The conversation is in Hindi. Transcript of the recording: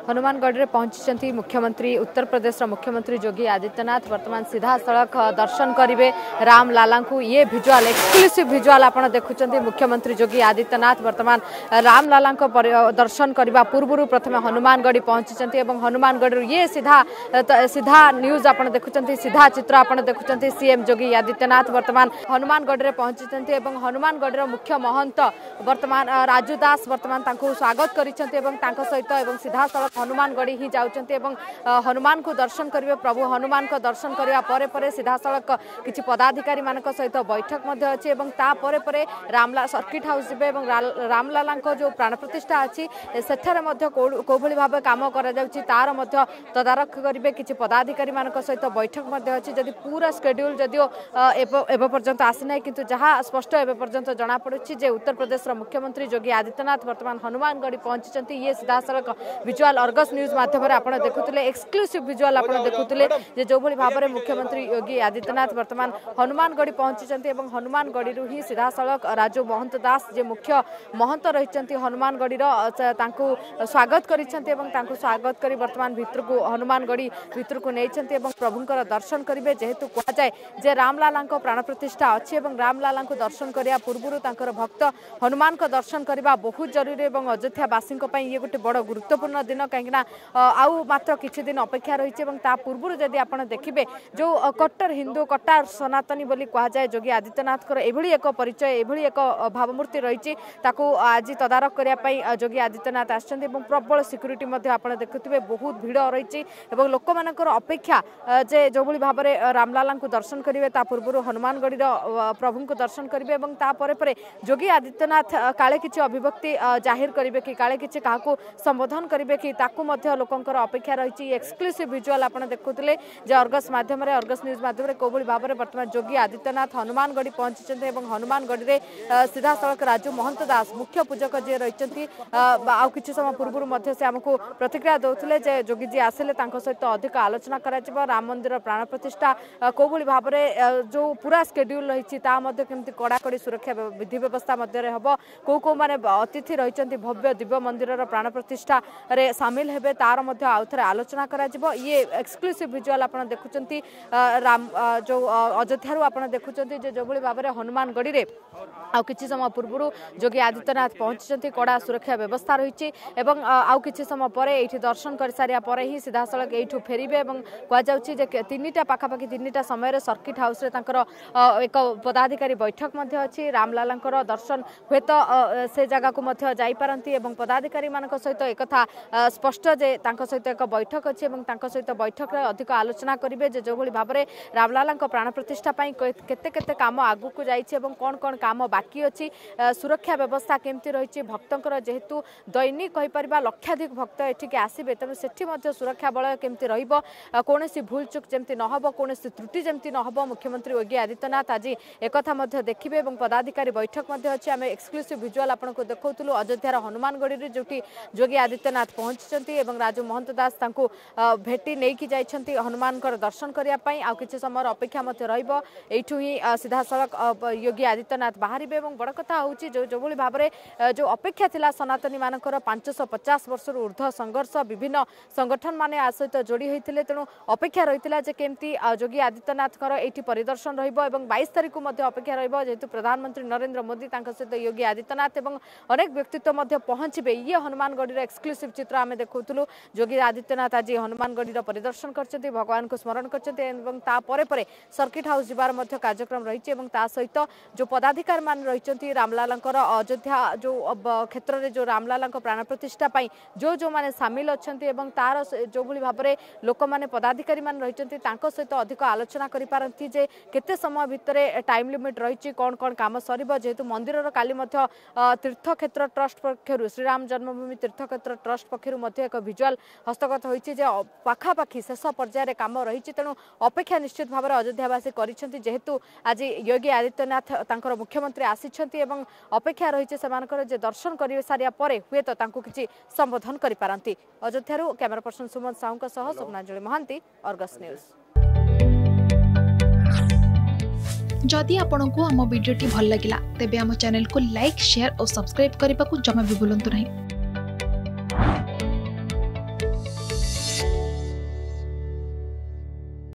हनुमानगढ़ में पहुंची मुख्यमंत्री उत्तर प्रदेश मुख्यमंत्री योगी आदित्यनाथ वर्तमान सीधा सड़क दर्शन करेंगे राम लाला को। ये भिजुआल एक्सक्लूसिव भिजुआल आपड़ देखुं मुख्यमंत्री योगी आदित्यनाथ वर्तमान राम लाला दर्शन करने पूर्व प्रथम हनुमानगढ़ पहुंची हनुमानगढ़ ये सीधा सीधा न्यूज आप देखुं सीधा चित्र आप देखुं सीएम योगी आदित्यनाथ वर्तमान हनुमानगढ़ में पहुंची हनुमानगढ़ मुख्य महंत वर्तमान राजू दास वर्तमान स्वागत कर सहित सीधा सड़क हनुमानगढ़ ही जाउछन्ते हनुमान को दर्शन करेंगे। प्रभु हनुमान को दर्शन करने पर सीधा सड़क किसी पदाधिकारी मान सहित बैठक अच्छी तापर रामला सर्किट हाउस जी रामलाला जो प्राण प्रतिष्ठा अच्छी सेठारे कौभली भाव कम कर तार तदारख करेंगे। किसी पदाधिकारी मान सहित बैठक अच्छी जदि पूरा शेड्यूल जदिओ एवं पर्यंत आसीना किंतु जहाँ स्पष्ट एवं पर्यंत जना पड़ी उत्तर प्रदेश मुख्यमंत्री योगी आदित्यनाथ वर्तमान हनुमानगढ़ पहुंची। ये सीधा सड़क विजुआल अर्गस न्यूज माध्यम आप देखुले एक्सक्लूसिव विजुआल आप देखुले जो भाव में मुख्यमंत्री योगी आदित्यनाथ वर्तमान हनुमानगढ़ पहुंची हनुमानगढ़ ही सीधा सड़क राजू महंत दास जे मुख्य महंत रही हनुमानगढ़ स्वागत कर स्वागत कर वर्तमान भितर को हनुमानगढ़ भितर को नहीं प्रभुंर दर्शन करेंगे। जेहेतु कहुए जे रामलाला प्राण प्रतिष्ठा अच्छी रामलाला दर्शन करने पूर्व भक्त हनुमान को दर्शन करने बहुत जरूरी अयोध्यावासी ये गोटे बड़ गुरुत्वपूर्ण दिन कहीं आउ मात्र किछि दिन अपेक्षा रही पूर्व जदि आप देखिए जो कट्टर हिंदू कट्टर सनातनी बोली कहुए योगी आदित्यनाथ एभली एक परिचय एभली एक भावमूर्ति रही आज तदारख करने योगी आदित्यनाथ आछन्ति प्रबल सिक्यूरीटी आप देखुए बहुत भिड़ रही लोक मान अपेक्षा जे जो भाव में रामलाला को दर्शन करेंगे पूर्व हनुमानगढ़ प्रभु को दर्शन करेंगे तापर योगी आदित्यनाथ काले किसी अभिव्यक्ति जाहिर करेंगे कि काले किसी क्या संबोधन करेंगे कि लोकंर अपेक्षा रही। एक्सक्लूसिव विजुआल आप देखुले अर्गस माध्यम अर्गस न्यूज माध्यम कौभली भाव में वर्तमान योगी आदित्यनाथ हनुमानगढ़ पहुंची हनुमानगढ़ में सीधा सड़क राजू महंत दास मुख्य पूजक जी रही आउ कि समय पूर्व से आमको प्रतिक्रिया दौले योगी जी आसिले सहित अधिक आलोचना राम मंदिर प्राण प्रतिष्ठा कौभली भाव में जो पूरा शेड्यूल रही केमती कड़ाकड़ी सुरक्षा विधि व्यवस्था हम कौ मैंने अतिथि रही भव्य दिव्य मंदिर प्राण प्रतिष्ठा रे सामिल हेबे तार आउ थे आलोचना करा जिवो। ये एक्सक्लूसिव विजुआल आप देखुं राम जो अयोध्या आप देखुं जो भाव में हनुमानगढ़ में आउ कि समय पूर्व योगी आदित्यनाथ पहुंची कड़ा सुरक्षा व्यवस्था रही आउ कि समय पर ये दर्शन कर सारिया पर ही सीधा सड़क यू फेरबे कहुचे तीन टा पाखापाखि 3टा समय सर्किट हाउस एक पदाधिकारी बैठक अच्छी रामलाला दर्शन हुए तो से जगह को जापारती पदाधिकारी मान सहित एक स्पष्ट जे सहित एक बैठक अच्छी सहित बैठक अधिक आलोचना करेंगे जो भाव में रामलाला प्राण प्रतिष्ठा केते काम आगू को जाइए कौन कौन काम बाकी अच्छी सुरक्षा व्यवस्था केमती रही भक्तर जेहेतु दैनिक कहीपर लक्षाधिक भक्त एठिके आसबे तेणु से सुरक्षा बल केमती कौन भूल चुक जमी नहब कौन त्रुटि जमी नहब मुख्यमंत्री योगी आदित्यनाथ आज एक देखिए पदाधिकारी बैठक अच्छी आम एक्सक्लूसिव विजुआल आपको देखुलू अयोध्यार हनुमानगढ़ जो योगी आदित्यनाथ पहुंची राजू महंत दास भेटी नहीं जाइछन्ति हनुमान दर्शन करने आउ कि समय अपेक्षा रही सीधा सड़क योगी आदित्यनाथ बाहर बड़ कथा हूँ जो भाव में जो अपेक्षा थिला सनातनी मानकर 550 वर्ष ऊर्ध्व संघर्ष विभिन्न संगठन माने आ सहित जोड़ी होते तेणु अपेक्षा रही केमती योगी आदित्यनाथ ये परिदर्शन रईस तारीख को अपेक्षा रहीतु प्रधानमंत्री नरेंद्र मोदी सहित योगी आदित्यनाथ अनेक व्यक्तित्व पहुंचे ये हनुमानगढ़ एक्सक्लूसिव चित्र आम देखुलू योगी आदित्यनाथ आज हनुमानगढ़ परिदर्शन कर भगवान को स्मरण कर सर्किट हाउस जीवार कार्यक्रम रही सहित जो पदाधिकारी मान रही रामलाला अयोध्या जो क्षेत्र में जो रामलाला प्राण प्रतिष्ठा जो मैंने सामिल अच्छा तार जो भाव में लोक मैंने पदाधिकारी मान रही सहित अधिक आलोचना करपारती जे केते समय भितर टाइम लिमिट रही कौन कौन काम सर जेहेतु मंदिर काली तीर्थक्षेत्र ट्रस्ट पक्षर श्रीराम जन्मभूमि तीर्थक्षेत्र ट्रस्ट पक्षर एक भिजुआल हस्तगत होती पाखापाखि शेष पर्यायर काम रही तेणु अपेक्षा निश्चित भाव में अयोध्यावासी करेतु आज योगी आदित्यनाथ मुख्यमंत्री आसी अपेक्षा रही से दर्शन कर सारिया हुए तो किसी संबोधन करें। Ayodhya camera person Suman Sahu Swapnanjali Mahanty Argus news. जदि आपंक आम भिडी भल लगा तेब आम चैनल को लाइक शेयर और सब्सक्राइब करने को जमा भी भूलु नहीं।